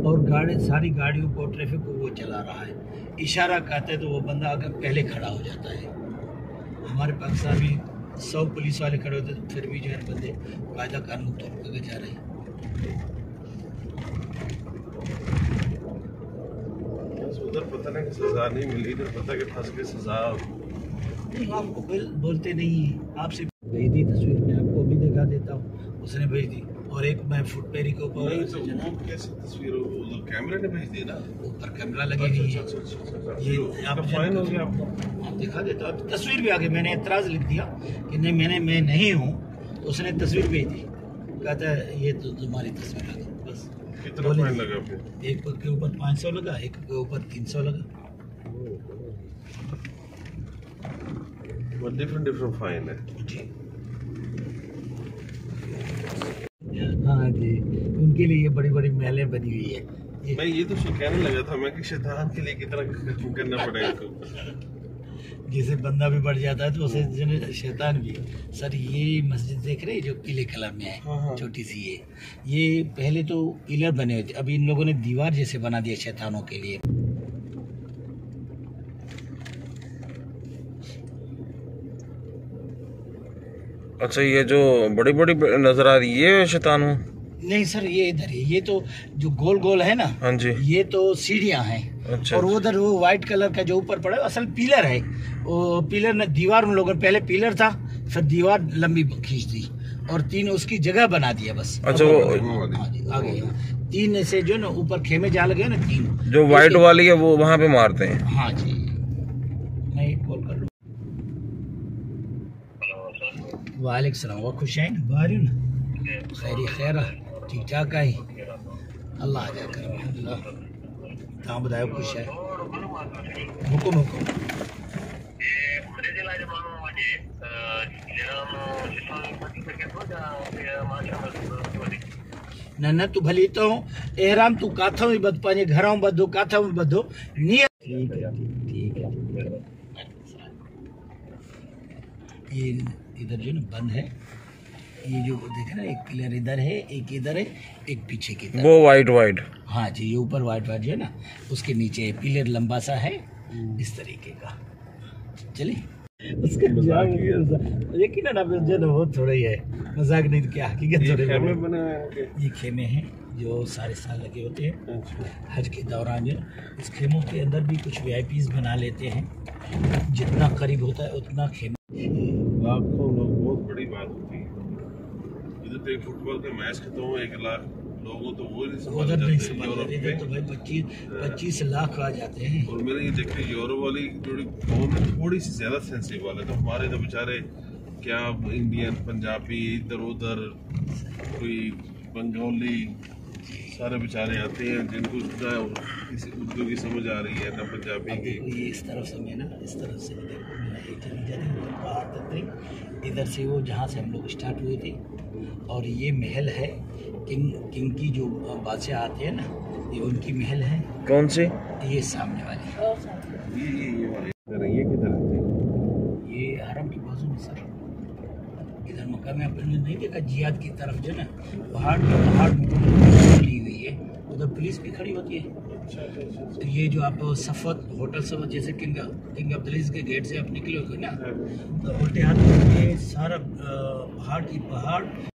और सारी गाड़ियों को, ट्रैफिक को वो चला रहा है। इशारा कहते तो वो बंदा आकर पहले खड़ा हो जाता है। हमारे पाकिस्तान में 100 पुलिस वाले खड़े होते तो फिर भी जो है बंदे कायदा कानून तोड़ कर जा रहे हैं। उधर पता नहीं सजा नहीं मिली, इधर पता कि फंस के सजा नहीं। आपको बोलते नहीं, आपसे भेज दी तस्वीर, मैं आपको भी दिखा देता हूँ, उसने भेज दी। और एक मैं फुट पेरी के ऊपर कैसे तस्वीर उधर कैमरे ने भेज दी ना, ऊपर कैमरा लगे नहीं है। ये आप फाइन हो गया आपको, आप दिखा देता हूँ, तस्वीर भी आ गई। मैंने एतराज़ लिख दिया कि नहीं मैं नहीं हूँ, उसने तस्वीर भेज दी, कहता है ये तो तुम्हारी तस्वीर आ गई। बस कितना फाइन लगा फिर? एक के ऊपर 500 लगा, एक के ऊपर 300 लगा। डिफरेंट फाइन है जी हाँ जी, उनके लिए ये बड़ी बड़ी महलें बनी हुई है। मैं ये तो कहने लगा था मैं कि शैतान के लिए कितना करना पड़ेगा इसको। जैसे बंदा भी बढ़ जाता है तो उसे शैतान भी। सर ये मस्जिद देख रहे हैं जो पीले कलर में है, छोटी सी ये पहले तो पिलर बने हुए थे, अभी इन लोगों ने दीवार जैसे बना दिया शैतानों के लिए। अच्छा, ये जो बड़ी बड़ी नजर आ रही है शैतान हो? नहीं सर, ये इधर है, ये तो जो गोल गोल है ना, हाँ जी, ये तो सीढ़ियां हैं। अच्छा, और उधर वो व्हाइट कलर का जो ऊपर पड़ा है असल पिलर है। वो पिलर ने दीवार, उन लोगों ने पहले पिलर था, फिर दीवार लंबी खींच दी और 3 उसकी जगह बना दिया बस। अच्छा, वो आगे 3 से जो ना ऊपर खेमे जा लगे ना 3, जो व्हाइट वाली है वो वहाँ पे मारते हैं। हाँ जी, मैं कॉल कर लूँ। वालेकुम सलाम, वो खुश हैं बाहर ना, खैरी खैर ठीक ठाक आई, अल्लाह आ जा कर। तव्हां ॿुधायो खुश है? हुकुम हुकुम। न तू भली तो एहराम तू काथों भी बद, पंहिंजे घरों बधो, काथों भी बधो, नियत ठीक है ठीक है। ये इधर जो ना बंद है, ये जो देखे ना, एक पिलर इधर है, एक इधर है, एक पीछे की तरफ। वो वाइट हाँ जी, ये ऊपर वाइट जो है ना, उसके नीचे पिलर लंबा सा है इस तरीके का। चलिए उसका यकीन ना वो थोड़ा ही है, मजाक नहीं तो क्या हकीकत थोड़े बने। ये खेमे हैं जो सारे साल लगे होते हैं हज के दौरान। जो इस खेमों के अंदर भी कुछ VIPs बना लेते हैं, जितना करीब होता है उतना खेमे। लाखों लोग, बहुत बड़ी बात होती है। इधर तो फुटबॉल का मैच खत्म हो 1 लाख लोगों तो वो नहीं समझ उधर नहीं समझ रहे, इधर तो भाई 25 लाख आ जाते हैं। और मैंने ये देखा यूरोप वाली थोड़ी कौम थोड़ी सी ज्यादा सेंसिटिव वाले, तो हमारे तो बेचारे क्या इंडियन, पंजाबी, इधर उधर कोई बंगाली, सारे बेचारे आते हैं जिनको ना किसी उर्दू की समझ आ रही है ना पंजाबी की। ये इस तरफ से मैं ना, इस तरफ से देखो ये चली जाती है पहाड़ तक गई, इधर से वो जहाँ से हम लोग स्टार्ट हुए थे। और ये महल है किंग की, जो बादशाह आते हैं ना, ये उनकी महल है। कौन सी? ये सामने वाली, ये किधर है? ये हरम के बाजू में सर, इधर मक्का में आपने नहीं देखा, जियाद की तरफ जो ना पहाड़ खुली हुई है, उधर पुलिस भी खड़ी होती है। तो ये जो आप सफद होटल सफद, जैसे किंग अब्दुल के गेट से आप निकले हो ना, तो उल्टे हाथ में सारा पहाड़ की पहाड़